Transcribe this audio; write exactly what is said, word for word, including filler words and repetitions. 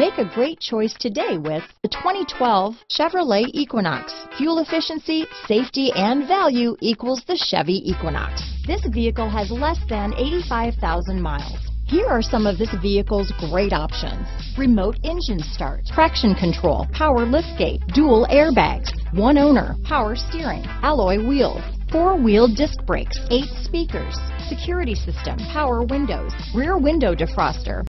Make a great choice today with the twenty twelve Chevrolet Equinox. Fuel efficiency, safety, and value equals the Chevy Equinox. This vehicle has less than eighty-five thousand miles. Here are some of this vehicle's great options: remote engine start, traction control, power liftgate, dual airbags, one owner, power steering, alloy wheels, four-wheel disc brakes, eight speakers, security system, power windows, rear window defroster,